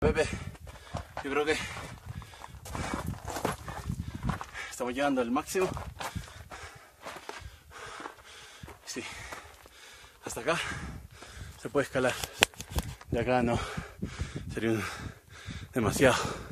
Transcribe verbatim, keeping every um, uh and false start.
Pepe, yo creo que estamos llegando al máximo. Sí, hasta acá se puede escalar. De acá no, sería un, demasiado.